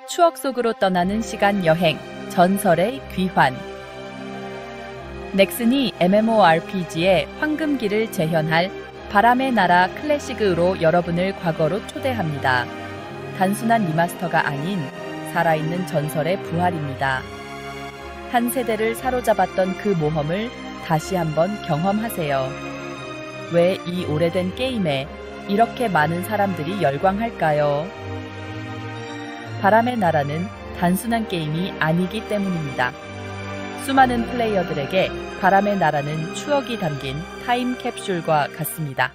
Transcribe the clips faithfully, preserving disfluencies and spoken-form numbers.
추억 속으로 떠나는 시간 여행, 전설의 귀환. 넥슨이 엠엠오알피지의 황금기를 재현할 바람의 나라 클래식으로 여러분을 과거로 초대합니다. 단순한 리마스터가 아닌 살아있는 전설의 부활입니다. 한 세대를 사로잡았던 그 모험을 다시 한번 경험하세요. 왜 이 오래된 게임에 이렇게 많은 사람들이 열광할까요? 바람의 나라는 단순한 게임이 아니기 때문입니다. 수많은 플레이어들에게 바람의 나라는 추억이 담긴 타임캡슐과 같습니다.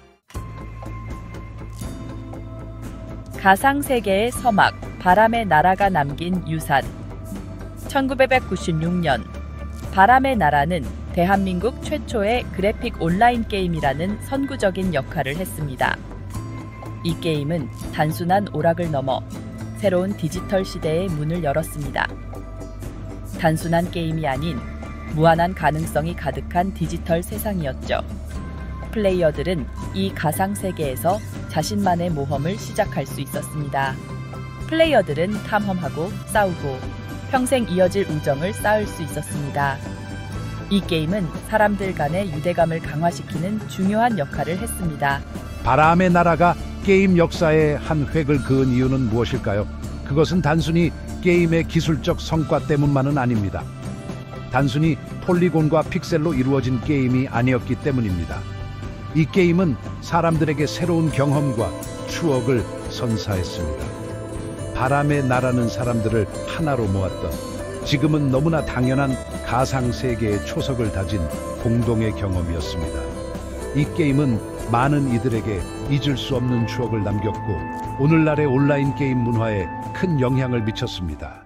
가상세계의 서막, 바람의 나라가 남긴 유산. 천구백구십육 년, 바람의 나라는 대한민국 최초의 그래픽 온라인 게임이라는 선구적인 역할을 했습니다. 이 게임은 단순한 오락을 넘어 새로운 디지털 시대의 문을 열었습니다. 단순한 게임이 아닌 무한한 가능성이 가득한 디지털 세상이었죠. 플레이어들은 이 가상세계에서 자신만의 모험을 시작할 수 있었습니다. 플레이어들은 탐험하고 싸우고 평생 이어질 우정을 쌓을 수 있었습니다. 이 게임은 사람들 간의 유대감을 강화시키는 중요한 역할을 했습니다. 바람의 나라가 게임 역사에 한 획을 그은 이유는 무엇일까요? 그것은 단순히 게임의 기술적 성과 때문만은 아닙니다. 단순히 폴리곤과 픽셀로 이루어진 게임이 아니었기 때문입니다. 이 게임은 사람들에게 새로운 경험과 추억을 선사했습니다. 바람의 나라는 사람들을 하나로 모았던, 지금은 너무나 당연한 가상세계의 초석을 다진 공동의 경험이었습니다. 이 게임은 많은 이들에게 잊을 수 없는 추억을 남겼고 오늘날의 온라인 게임 문화에 큰 영향을 미쳤습니다.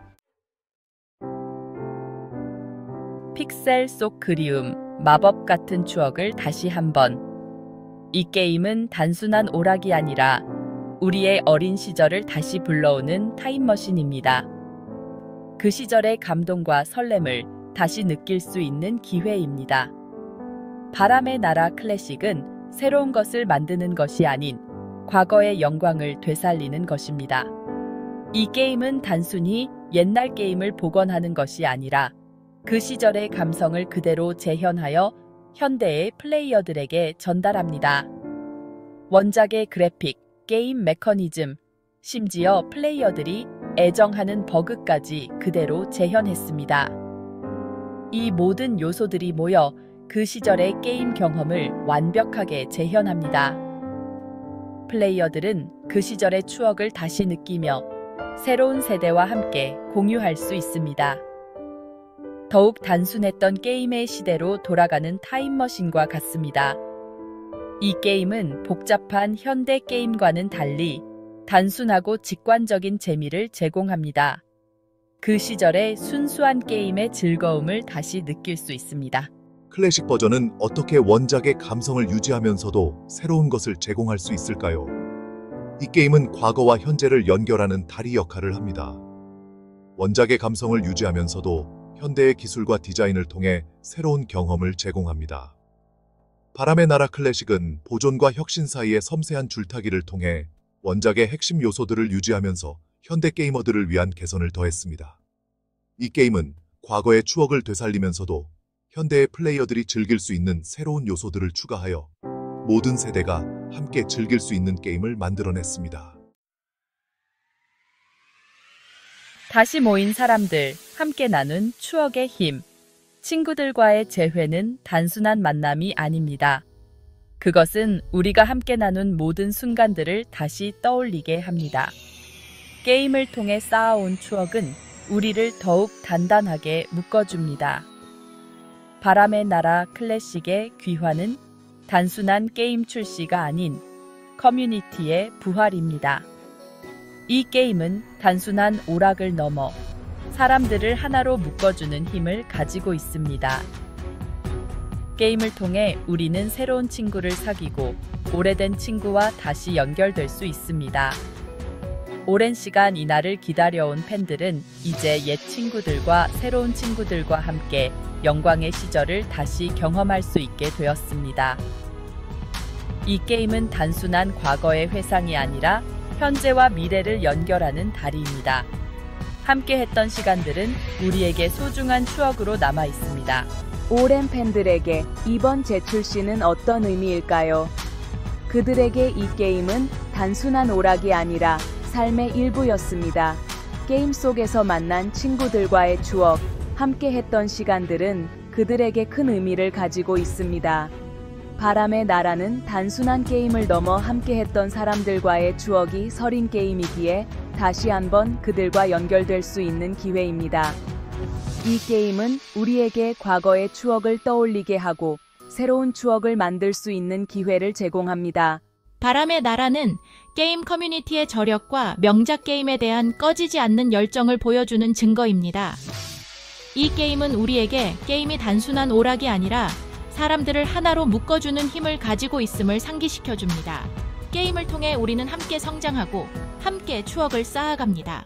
픽셀 속 그리움, 마법 같은 추억을 다시 한번. 이 게임은 단순한 오락이 아니라 우리의 어린 시절을 다시 불러오는 타임머신입니다. 그 시절의 감동과 설렘을 다시 느낄 수 있는 기회입니다. 바람의 나라 클래식은 새로운 것을 만드는 것이 아닌 과거의 영광을 되살리는 것입니다. 이 게임은 단순히 옛날 게임을 복원하는 것이 아니라 그 시절의 감성을 그대로 재현하여 현대의 플레이어들에게 전달합니다. 원작의 그래픽, 게임 메커니즘, 심지어 플레이어들이 애정하는 버그까지 그대로 재현했습니다. 이 모든 요소들이 모여 그 시절의 게임 경험을 완벽하게 재현합니다. 플레이어들은 그 시절의 추억을 다시 느끼며 새로운 세대와 함께 공유할 수 있습니다. 더욱 단순했던 게임의 시대로 돌아가는 타임머신과 같습니다. 이 게임은 복잡한 현대 게임과는 달리 단순하고 직관적인 재미를 제공합니다. 그 시절의 순수한 게임의 즐거움을 다시 느낄 수 있습니다. 클래식 버전은 어떻게 원작의 감성을 유지하면서도 새로운 것을 제공할 수 있을까요? 이 게임은 과거와 현재를 연결하는 다리 역할을 합니다. 원작의 감성을 유지하면서도 현대의 기술과 디자인을 통해 새로운 경험을 제공합니다. 바람의 나라 클래식은 보존과 혁신 사이의 섬세한 줄타기를 통해 원작의 핵심 요소들을 유지하면서 현대 게이머들을 위한 개선을 더했습니다. 이 게임은 과거의 추억을 되살리면서도 현대의 플레이어들이 즐길 수 있는 새로운 요소들을 추가하여 모든 세대가 함께 즐길 수 있는 게임을 만들어냈습니다. 다시 모인 사람들, 함께 나눈 추억의 힘. 친구들과의 재회는 단순한 만남이 아닙니다. 그것은 우리가 함께 나눈 모든 순간들을 다시 떠올리게 합니다. 게임을 통해 쌓아온 추억은 우리를 더욱 단단하게 묶어줍니다. 바람의 나라 클래식의 귀환은 단순한 게임 출시가 아닌 커뮤니티의 부활입니다. 이 게임은 단순한 오락을 넘어 사람들을 하나로 묶어주는 힘을 가지고 있습니다. 게임을 통해 우리는 새로운 친구를 사귀고 오래된 친구와 다시 연결될 수 있습니다. 오랜 시간 이날을 기다려온 팬들은 이제 옛 친구들과 새로운 친구들과 함께 영광의 시절을 다시 경험할 수 있게 되었습니다. 이 게임은 단순한 과거의 회상이 아니라 현재와 미래를 연결하는 다리입니다. 함께 했던 시간들은 우리에게 소중한 추억으로 남아 있습니다. 오랜 팬들에게 이번 재출시는 어떤 의미일까요? 그들에게 이 게임은 단순한 오락이 아니라 삶의 일부였습니다. 게임 속에서 만난 친구들과의 추억, 함께 했던 시간들은 그들에게 큰 의미를 가지고 있습니다. 바람의 나라는 단순한 게임을 넘어 함께 했던 사람들과의 추억이 서린 게임이기에 다시 한번 그들과 연결될 수 있는 기회입니다. 이 게임은 우리에게 과거의 추억을 떠올리게 하고 새로운 추억을 만들 수 있는 기회를 제공합니다. 바람의 나라는 게임 커뮤니티의 저력과 명작 게임에 대한 꺼지지 않는 열정을 보여주는 증거입니다. 이 게임은 우리에게 게임이 단순한 오락이 아니라 사람들을 하나로 묶어주는 힘을 가지고 있음을 상기시켜줍니다. 게임을 통해 우리는 함께 성장하고 함께 추억을 쌓아갑니다.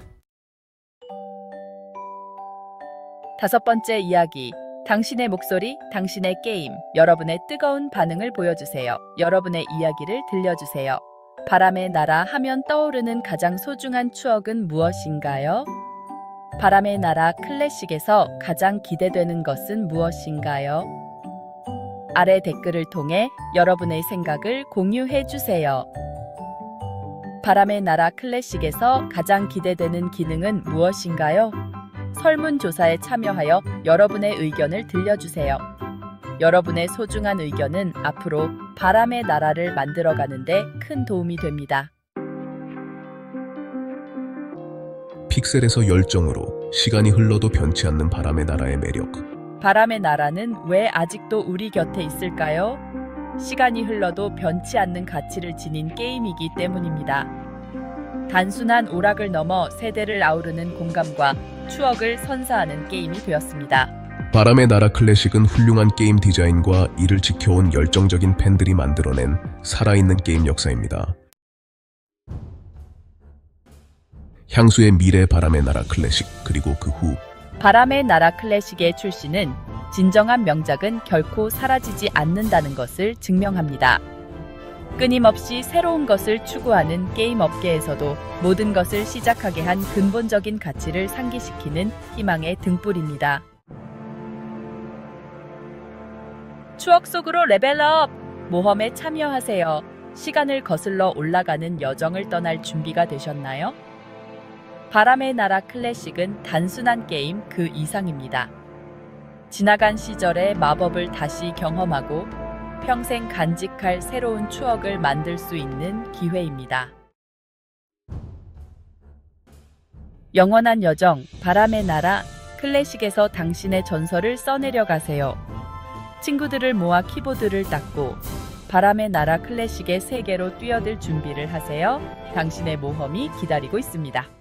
다섯 번째 이야기. 당신의 목소리, 당신의 게임. 여러분의 뜨거운 반응을 보여주세요. 여러분의 이야기를 들려주세요. 바람의 나라 하면 떠오르는 가장 소중한 추억은 무엇인가요? 바람의 나라 클래식에서 가장 기대되는 것은 무엇인가요? 아래 댓글을 통해 여러분의 생각을 공유해 주세요. 바람의 나라 클래식에서 가장 기대되는 기능은 무엇인가요? 설문조사에 참여하여 여러분의 의견을 들려주세요. 여러분의 소중한 의견은 앞으로 바람의 나라를 만들어가는 데 큰 도움이 됩니다. 픽셀에서 열정으로 시간이 흘러도 변치 않는 바람의 나라의 매력. 바람의 나라는 왜 아직도 우리 곁에 있을까요? 시간이 흘러도 변치 않는 가치를 지닌 게임이기 때문입니다. 단순한 오락을 넘어 세대를 아우르는 공감과 추억을 선사하는 게임이 되었습니다. 바람의 나라 클래식은 훌륭한 게임 디자인과 이를 지켜온 열정적인 팬들이 만들어낸 살아있는 게임 역사입니다. 향수의 미래 바람의 나라 클래식, 그리고 그 후. 바람의 나라 클래식의 출시는 진정한 명작은 결코 사라지지 않는다는 것을 증명합니다. 끊임없이 새로운 것을 추구하는 게임 업계에서도 모든 것을 시작하게 한 근본적인 가치를 상기시키는 희망의 등불입니다. 추억 속으로 레벨업! 모험에 참여하세요. 시간을 거슬러 올라가는 여정을 떠날 준비가 되셨나요? 바람의 나라 클래식은 단순한 게임 그 이상입니다. 지나간 시절의 마법을 다시 경험하고 평생 간직할 새로운 추억을 만들 수 있는 기회입니다. 영원한 여정, 바람의 나라 클래식에서 당신의 전설을 써내려 가세요. 친구들을 모아 키보드를 닦고 바람의 나라 클래식의 세계로 뛰어들 준비를 하세요. 당신의 모험이 기다리고 있습니다.